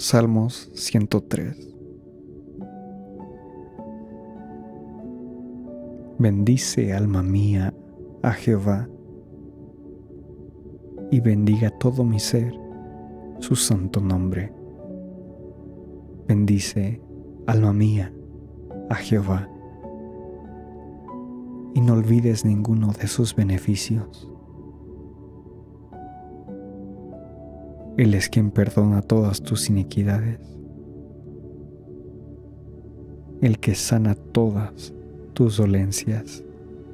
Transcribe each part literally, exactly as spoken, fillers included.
Salmos ciento tres. Bendice, alma mía, a Jehová, y bendiga todo mi ser su santo nombre. Bendice, alma mía, a Jehová, y no olvides ninguno de sus beneficios. Él es quien perdona todas tus iniquidades, el que sana todas tus dolencias,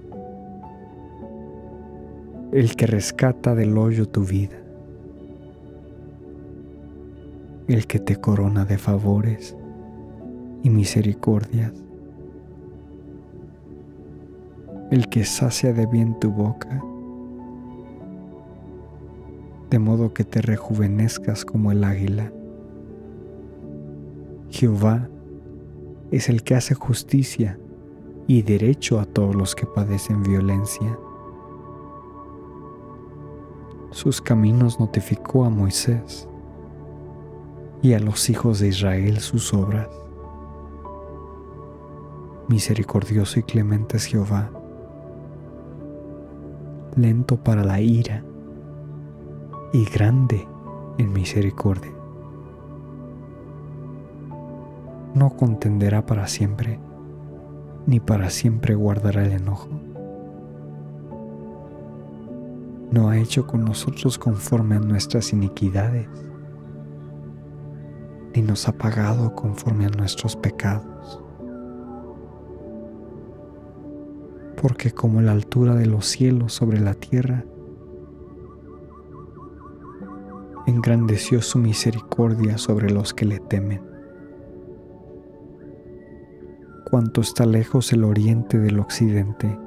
el que rescata del hoyo tu vida, el que te corona de favores y misericordias, el que sacia de bien tu boca, de modo que te rejuvenezcas como el águila. Jehová es el que hace justicia y derecho a todos los que padecen violencia. Sus caminos notificó a Moisés y a los hijos de Israel sus obras. Misericordioso y clemente es Jehová, lento para la ira y grande en misericordia. No contenderá para siempre, ni para siempre guardará el enojo. No ha hecho con nosotros conforme a nuestras iniquidades, ni nos ha pagado conforme a nuestros pecados. Porque como la altura de los cielos sobre la tierra, engrandeció su misericordia sobre los que le temen. Cuanto está lejos el oriente del occidente,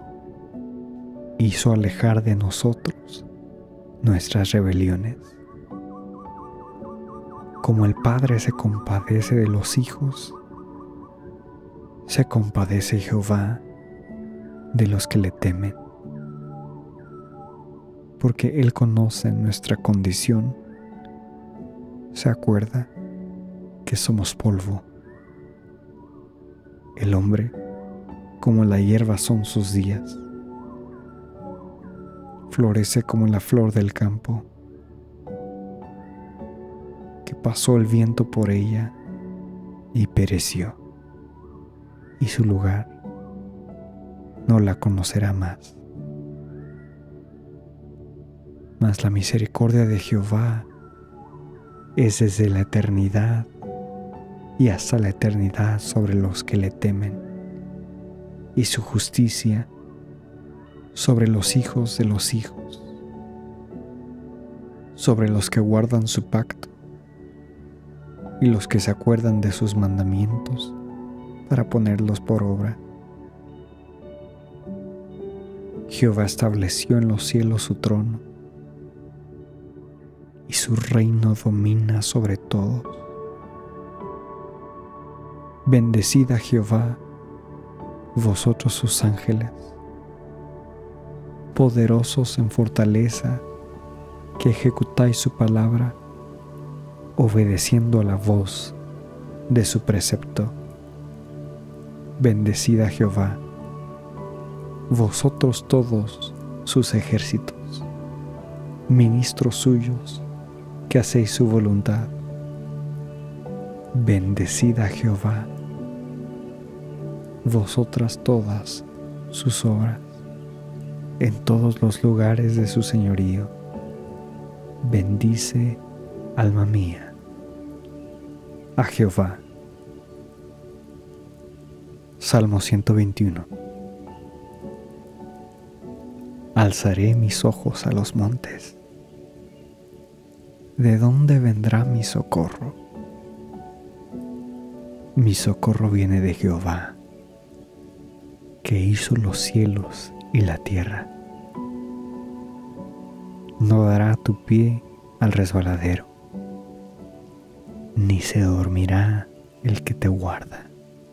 hizo alejar de nosotros nuestras rebeliones. Como el Padre se compadece de los hijos, se compadece Jehová de los que le temen. Porque Él conoce nuestra condición, se acuerda que somos polvo. El hombre, como la hierba son sus días, florece como la flor del campo, que pasó el viento por ella y pereció, y su lugar no la conocerá más. Mas la misericordia de Jehová es desde la eternidad y hasta la eternidad sobre los que le temen, y su justicia sobre los hijos de los hijos, sobre los que guardan su pacto y los que se acuerdan de sus mandamientos para ponerlos por obra. Jehová estableció en los cielos su trono, y su reino domina sobre todos. Bendecid a Jehová, vosotros sus ángeles, poderosos en fortaleza, que ejecutáis su palabra, obedeciendo a la voz de su precepto. Bendecid a Jehová, vosotros todos sus ejércitos, ministros suyos, que hacéis su voluntad. Bendecid a Jehová, vosotras todas sus obras, en todos los lugares de su señorío. Bendice, alma mía, a Jehová. Salmo ciento veintiuno. Alzaré mis ojos a los montes. ¿De dónde vendrá mi socorro? Mi socorro viene de Jehová, que hizo los cielos y la tierra. No dará tu pie al resbaladero, ni se dormirá el que te guarda.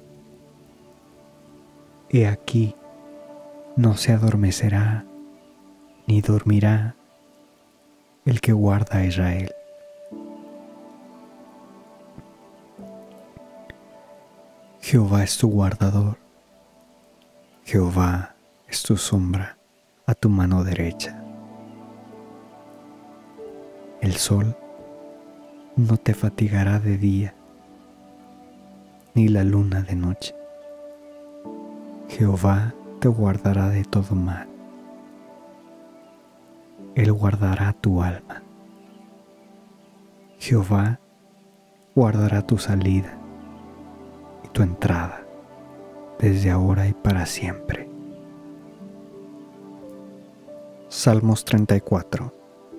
He aquí, no se adormecerá, ni dormirá el que guarda a Israel. Jehová es tu guardador. Jehová es tu sombra a tu mano derecha. El sol no te fatigará de día, ni la luna de noche. Jehová te guardará de todo mal. Él guardará tu alma. Jehová guardará tu salida y tu entrada desde ahora y para siempre. Salmos treinta y cuatro.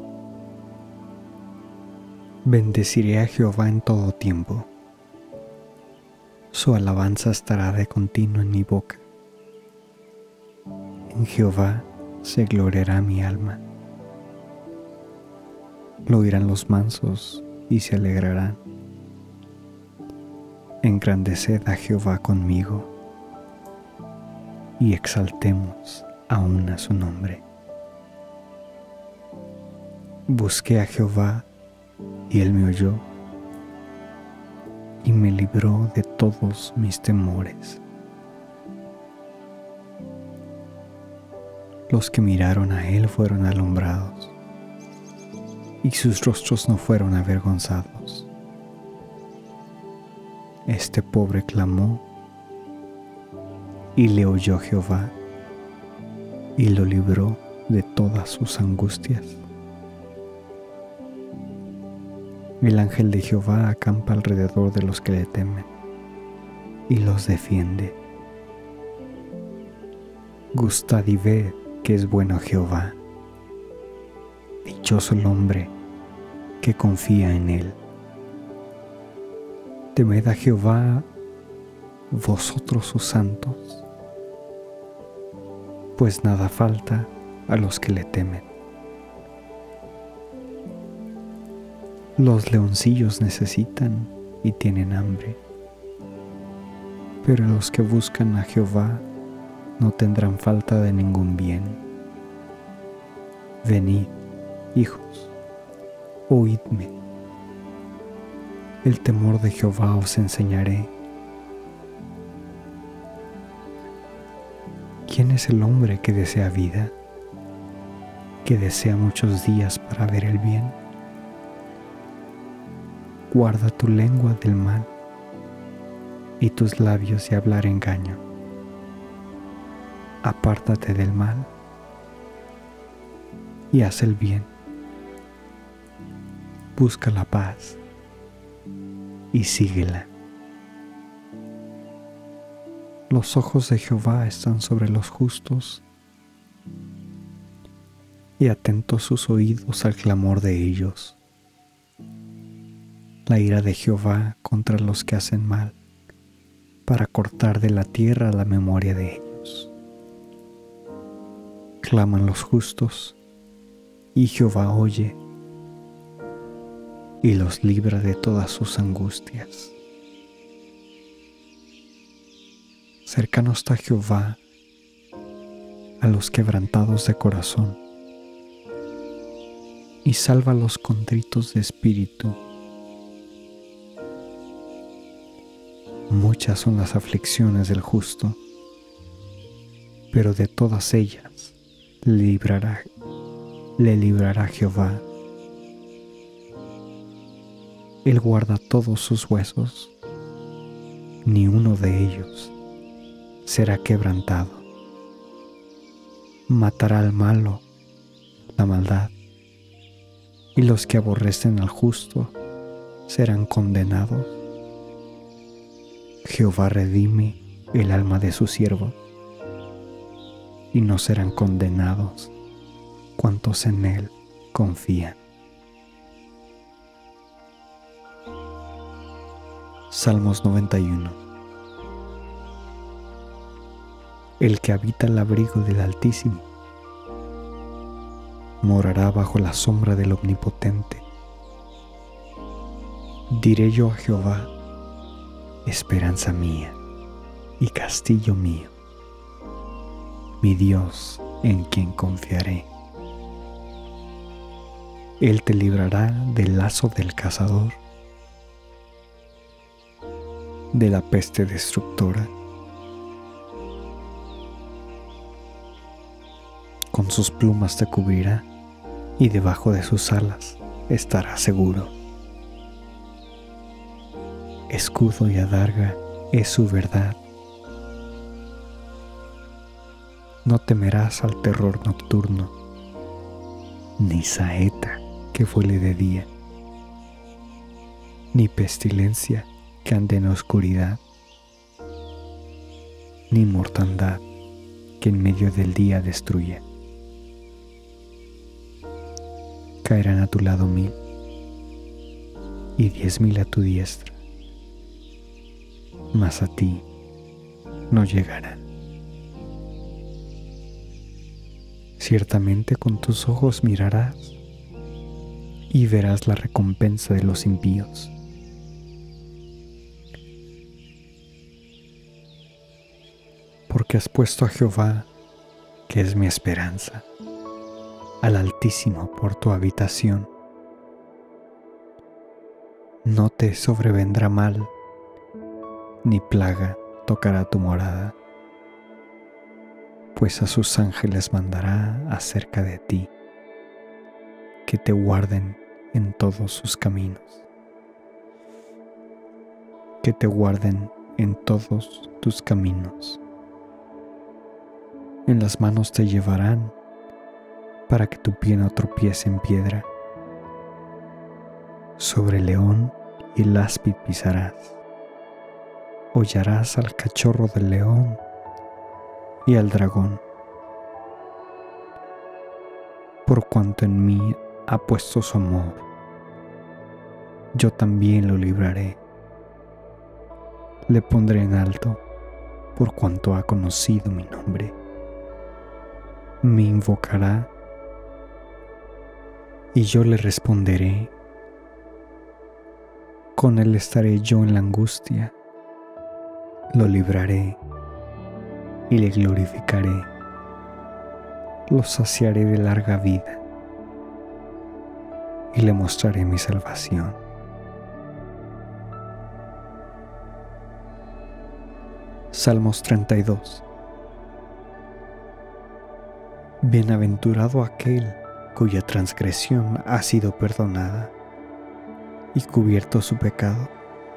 Bendeciré a Jehová en todo tiempo. Su alabanza estará de continuo en mi boca. En Jehová se gloriará mi alma. Lo oirán los mansos y se alegrarán. Engrandeced a Jehová conmigo y exaltemos aún a su nombre. Busqué a Jehová y él me oyó y me libró de todos mis temores. Los que miraron a él fueron alumbrados y sus rostros no fueron avergonzados. Este pobre clamó y le oyó Jehová y lo libró de todas sus angustias. El ángel de Jehová acampa alrededor de los que le temen y los defiende. Gustad y ved que es bueno Jehová. Dichoso el hombre que confía en él. Temed a Jehová, vosotros sus santos, pues nada falta a los que le temen. Los leoncillos necesitan y tienen hambre, pero los que buscan a Jehová no tendrán falta de ningún bien. Venid, hijos, oídme. El temor de Jehová os enseñaré. ¿Quién es el hombre que desea vida, que desea muchos días para ver el bien? Guarda tu lengua del mal y tus labios de hablar engaño. Apártate del mal y haz el bien. Busca la paz y síguela. Los ojos de Jehová están sobre los justos y atentos sus oídos al clamor de ellos. La ira de Jehová contra los que hacen mal, para cortar de la tierra la memoria de ellos. Claman los justos, y Jehová oye, y los libra de todas sus angustias. Cercano está Jehová a los quebrantados de corazón, y salva a los contritos de espíritu. Muchas son las aflicciones del justo, pero de todas ellas le librará, le librará Jehová. Él guarda todos sus huesos, ni uno de ellos será quebrantado. Matará al malo, la maldad, y los que aborrecen al justo serán condenados. Jehová redime el alma de su siervo, y no serán condenados cuantos en él confían. Salmos noventa y uno. El que habita el abrigo del Altísimo morará bajo la sombra del Omnipotente. Diré yo a Jehová, esperanza mía y castillo mío, mi Dios en quien confiaré. Él te librará del lazo del cazador de la peste destructora. Con sus plumas te cubrirá y debajo de sus alas estarás seguro. Escudo y adarga es su verdad. No temerás al terror nocturno, ni saeta que vuele de día, ni pestilencia que ande en oscuridad, ni mortandad que en medio del día destruya. Caerán a tu lado mil y diez mil a tu diestra, mas a ti no llegarán. Ciertamente con tus ojos mirarás y verás la recompensa de los impíos. Porque has puesto a Jehová, que es mi esperanza, al Altísimo por tu habitación. No te sobrevendrá mal, ni plaga tocará tu morada, pues a sus ángeles mandará acerca de ti, que te guarden en todos sus caminos, que te guarden en todos tus caminos. En las manos te llevarán, para que tu pie no tropiece en piedra. Sobre el león y el áspid pisarás. Hollarás al cachorro del león y al dragón. Por cuanto en mí ha puesto su amor, yo también lo libraré. Le pondré en alto, por cuanto ha conocido mi nombre. Me invocará y yo le responderé. Con él estaré yo en la angustia, lo libraré y le glorificaré, lo saciaré de larga vida y le mostraré mi salvación. Salmos treinta y dos. Bienaventurado aquel cuya transgresión ha sido perdonada y cubierto su pecado.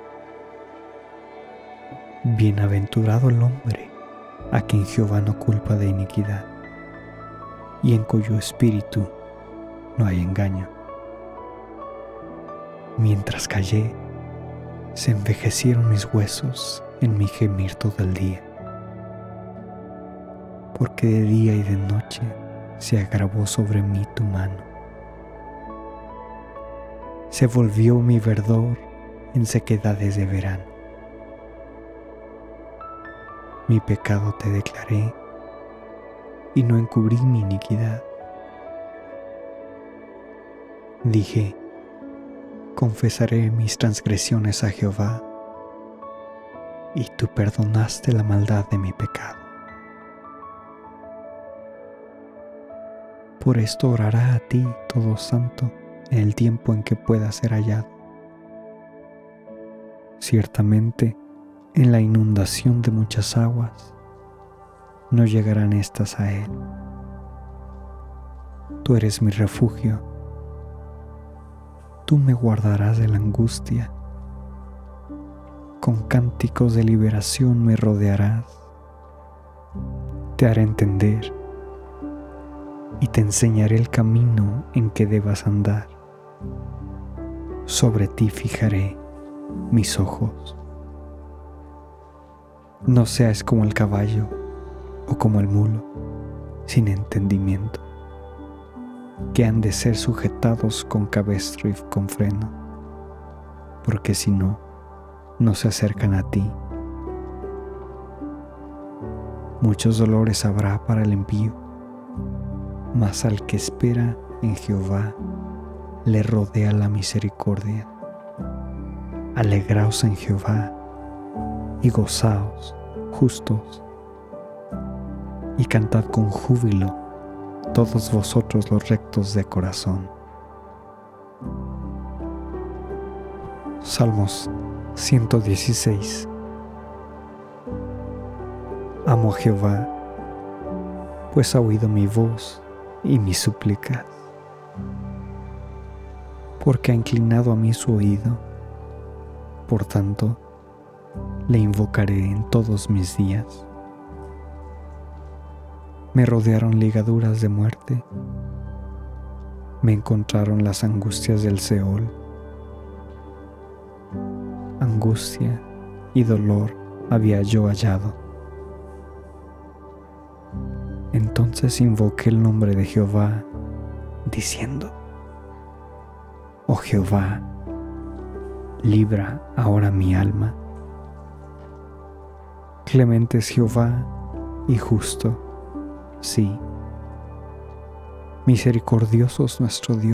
Bienaventurado el hombre a quien Jehová no culpa de iniquidad y en cuyo espíritu no hay engaño. Mientras callé, se envejecieron mis huesos en mi gemir todo el día, porque de día y de noche se agravó sobre mí tu mano. Se volvió mi verdor en sequedades de verano. Mi pecado te declaré y no encubrí mi iniquidad. Dije, confesaré mis transgresiones a Jehová, y tú perdonaste la maldad de mi pecado. Por esto orará a ti todo santo en el tiempo en que pueda ser hallado. Ciertamente, en la inundación de muchas aguas, no llegarán éstas a él. Tú eres mi refugio. Tú me guardarás de la angustia. Con cánticos de liberación me rodearás. Te haré entender y te enseñaré el camino en que debas andar. Sobre ti fijaré mis ojos. No seas como el caballo o como el mulo, sin entendimiento, que han de ser sujetados con cabestro y con freno, porque si no, no se acercan a ti. Muchos dolores habrá para el impío, mas al que espera en Jehová le rodea la misericordia. Alegraos en Jehová y gozaos, justos, y cantad con júbilo todos vosotros los rectos de corazón. Salmos ciento dieciséis. Amo a Jehová, pues ha oído mi voz y mis súplicas, porque ha inclinado a mí su oído. Por tanto, le invocaré en todos mis días. Me rodearon ligaduras de muerte, me encontraron las angustias del Seol. Angustia y dolor había yo hallado. Entonces invoqué el nombre de Jehová, diciendo: Oh Jehová, libra ahora mi alma. Clemente es Jehová y justo, sí. Misericordioso es nuestro Dios.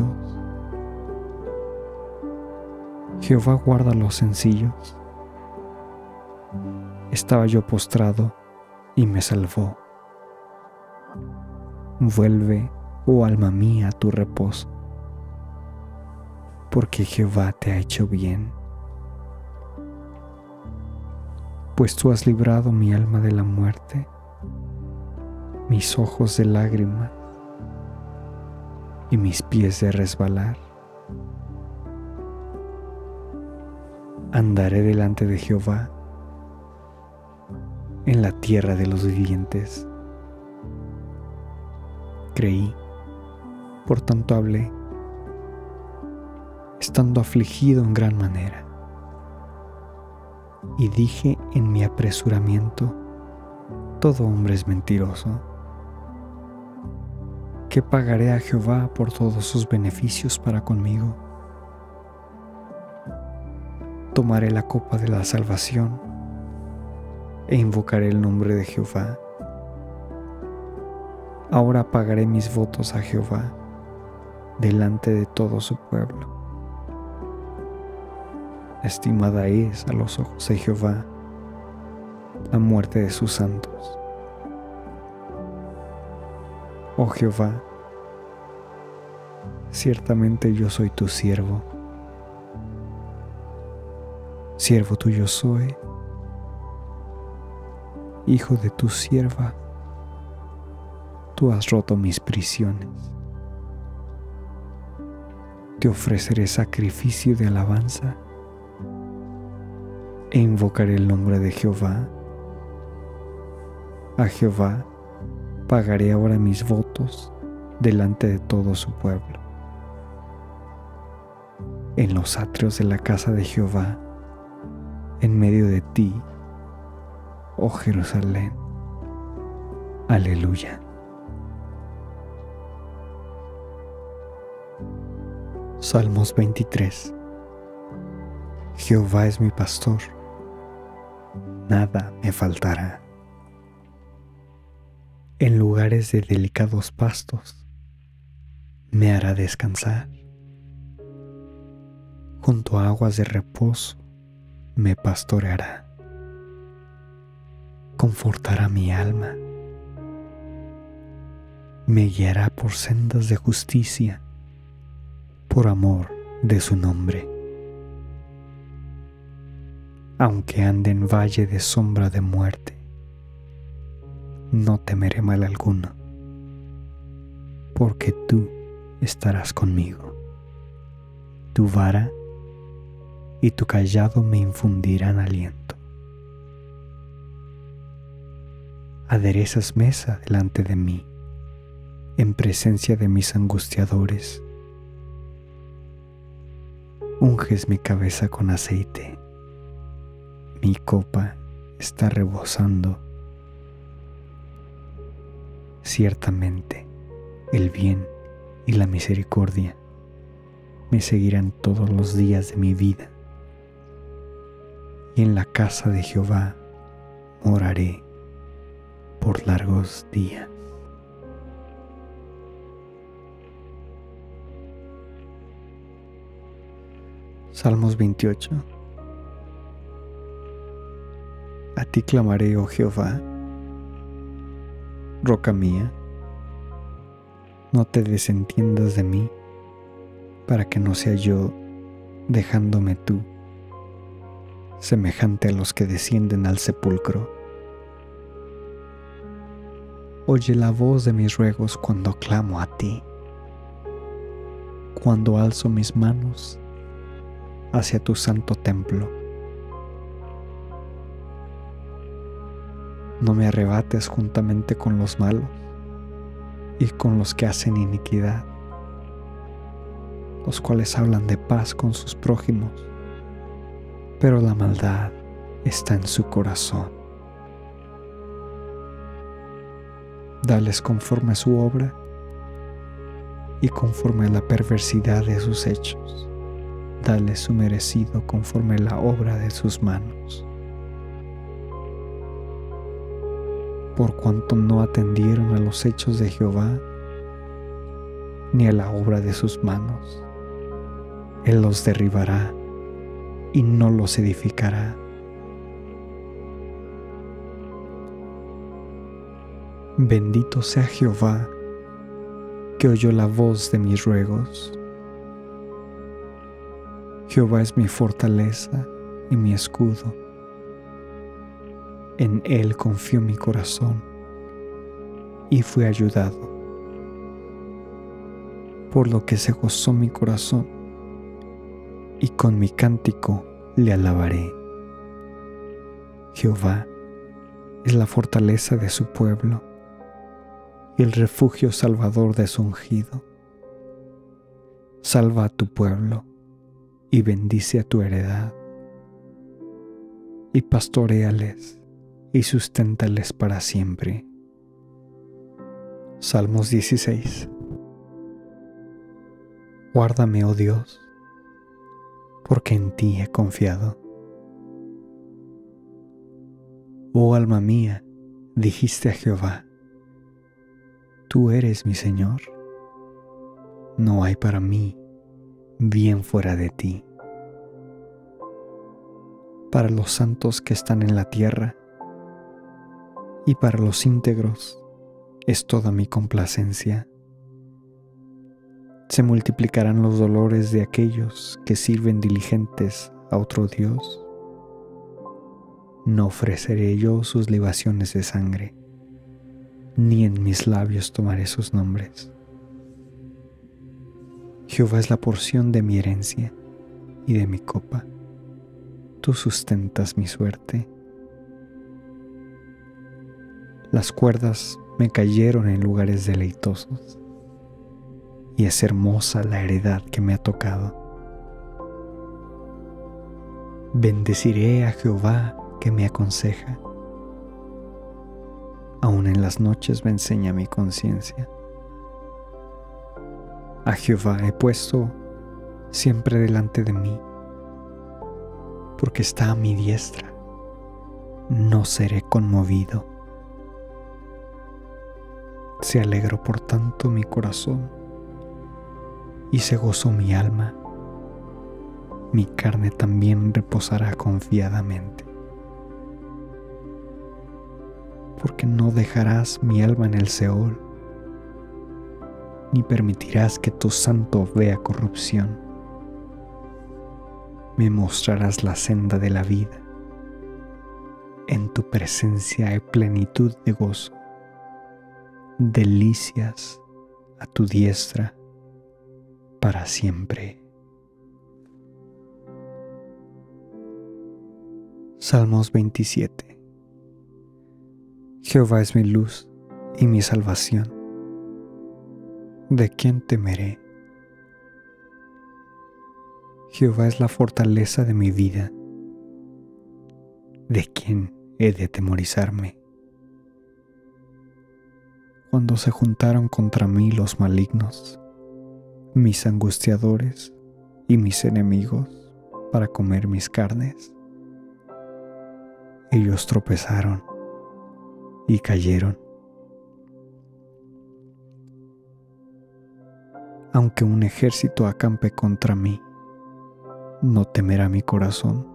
Jehová guarda a los sencillos. Estaba yo postrado y me salvó. Vuelve, oh alma mía, a tu reposo, porque Jehová te ha hecho bien. Pues tú has librado mi alma de la muerte, mis ojos de lágrima y mis pies de resbalar. Andaré delante de Jehová en la tierra de los vivientes. Creí, por tanto hablé, estando afligido en gran manera. Y dije en mi apresuramiento: todo hombre es mentiroso. ¿Qué pagaré a Jehová por todos sus beneficios para conmigo? Tomaré la copa de la salvación e invocaré el nombre de Jehová. Ahora pagaré mis votos a Jehová delante de todo su pueblo. Estimada es a los ojos de Jehová la muerte de sus santos. Oh Jehová, ciertamente yo soy tu siervo, siervo tuyo soy, hijo de tu sierva. Tú has roto mis prisiones. Te ofreceré sacrificio de alabanza e invocaré el nombre de Jehová. A Jehová pagaré ahora mis votos delante de todo su pueblo. En los atrios de la casa de Jehová, en medio de ti, oh Jerusalén. Aleluya. Salmos veintitrés. Jehová es mi pastor, nada me faltará. En lugares de delicados pastos me hará descansar. Junto a aguas de reposo me pastoreará. Confortará mi alma. Me guiará por sendas de justicia, por amor de su nombre. Aunque ande en valle de sombra de muerte, no temeré mal alguno, porque tú estarás conmigo. Tu vara y tu cayado me infundirán aliento. Aderezas mesa delante de mí, en presencia de mis angustiadores. Unges mi cabeza con aceite, mi copa está rebosando. Ciertamente, el bien y la misericordia me seguirán todos los días de mi vida, y en la casa de Jehová moraré por largos días. Salmos veintiocho. A ti clamaré, oh Jehová, roca mía, no te desentiendas de mí, para que no sea yo, dejándome tú, semejante a los que descienden al sepulcro. Oye la voz de mis ruegos cuando clamo a ti, cuando alzo mis manos hacia tu santo templo. No me arrebates juntamente con los malos y con los que hacen iniquidad, los cuales hablan de paz con sus prójimos, pero la maldad está en su corazón. Dales conforme a su obra y conforme a la perversidad de sus hechos. Dales su merecido conforme a la obra de sus manos. Por cuanto no atendieron a los hechos de Jehová, ni a la obra de sus manos, Él los derribará y no los edificará. Bendito sea Jehová, que oyó la voz de mis ruegos. Jehová es mi fortaleza y mi escudo. En Él confió mi corazón y fui ayudado, por lo que se gozó mi corazón, y con mi cántico le alabaré. Jehová es la fortaleza de su pueblo y el refugio salvador de su ungido. Salva a tu pueblo y bendice a tu heredad, y pastoréales y susténtales para siempre. Salmos dieciséis. Guárdame, oh Dios, porque en ti he confiado. Oh alma mía, dijiste a Jehová, tú eres mi Señor. No hay para mí bien fuera de ti. Para los santos que están en la tierra y para los íntegros es toda mi complacencia. Se multiplicarán los dolores de aquellos que sirven diligentes a otro Dios. No ofreceré yo sus libaciones de sangre, ni en mis labios tomaré sus nombres. Jehová es la porción de mi herencia y de mi copa. Tú sustentas mi suerte. Las cuerdas me cayeron en lugares deleitosos, y es hermosa la heredad que me ha tocado. Bendeciré a Jehová que me aconseja. Aún en las noches me enseña mi conciencia. A Jehová he puesto siempre delante de mí, porque está a mi diestra. No seré conmovido. Se alegró por tanto mi corazón, y se gozó mi alma. Mi carne también reposará confiadamente, porque no dejarás mi alma en el Seol, ni permitirás que tu santo vea corrupción. Me mostrarás la senda de la vida. En tu presencia hay plenitud de gozo, delicias a tu diestra para siempre. Salmos veintisiete. Jehová es mi luz y mi salvación. ¿De quién temeré? Jehová es la fortaleza de mi vida. ¿De quién he de atemorizarme? Cuando se juntaron contra mí los malignos, mis angustiadores y mis enemigos para comer mis carnes, ellos tropezaron y cayeron. Aunque un ejército acampe contra mí, no temerá mi corazón.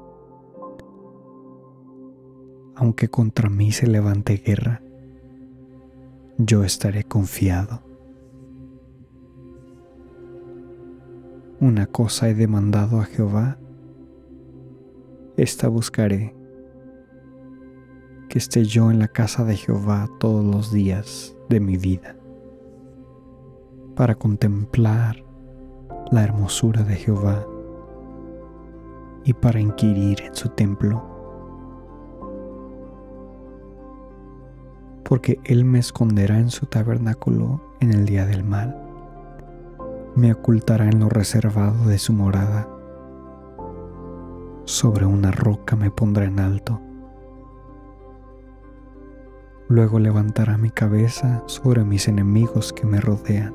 Aunque contra mí se levante guerra, yo estaré confiado. Una cosa he demandado a Jehová, esta buscaré, que esté yo en la casa de Jehová todos los días de mi vida, para contemplar la hermosura de Jehová y para inquirir en su templo. Porque Él me esconderá en su tabernáculo en el día del mal, me ocultará en lo reservado de su morada, sobre una roca me pondrá en alto. Luego levantará mi cabeza sobre mis enemigos que me rodean,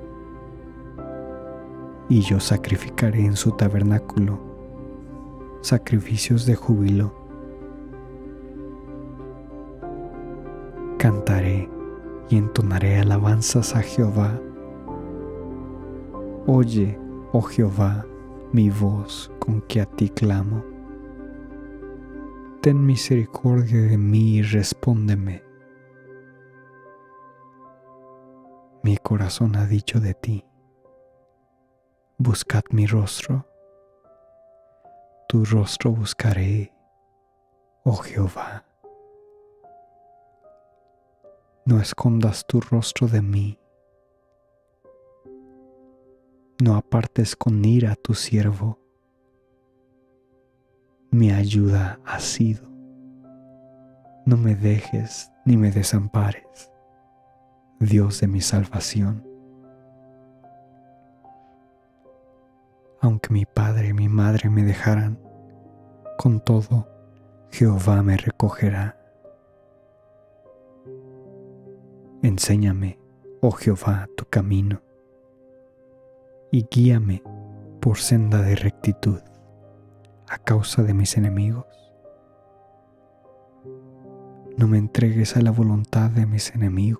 y yo sacrificaré en su tabernáculo sacrificios de júbilo. Cantaré y entonaré alabanzas a Jehová. Oye, oh Jehová, mi voz con que a ti clamo. Ten misericordia de mí y respóndeme. Mi corazón ha dicho de ti: buscad mi rostro. Tu rostro buscaré, oh Jehová. No escondas tu rostro de mí. No apartes con ira a tu siervo. Mi ayuda has sido. No me dejes ni me desampares, Dios de mi salvación. Aunque mi padre y mi madre me dejaran, con todo Jehová me recogerá. Enséñame, oh Jehová, tu camino, y guíame por senda de rectitud a causa de mis enemigos. No me entregues a la voluntad de mis enemigos,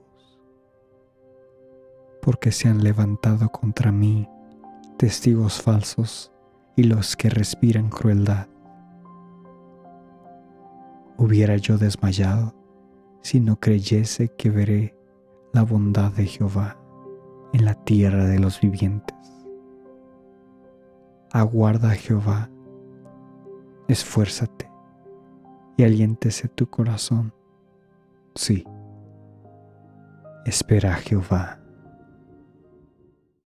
porque se han levantado contra mí testigos falsos y los que respiran crueldad. Hubiera yo desmayado si no creyese que veré la bondad de Jehová en la tierra de los vivientes. Aguarda a Jehová, esfuérzate y aliéntese tu corazón. Sí, espera a Jehová.